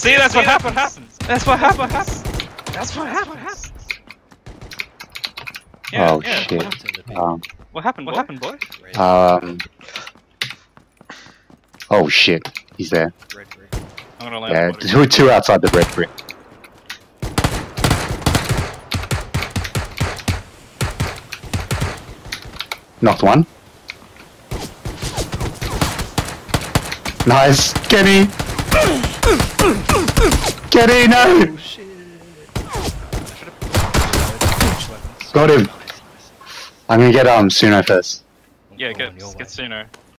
See, that's what happens. That's what happens. That's what happens. Yeah, Oh yeah. shit. What happened? What happened, boy? Oh shit. He's there. Red brick. I'm gonna land. Yeah, the body. two outside the red brick. Knocked one. Nice. Kenny! Kenny, no! Oh shit. Got him. I'm gonna get Suno first. Yeah, get Suno.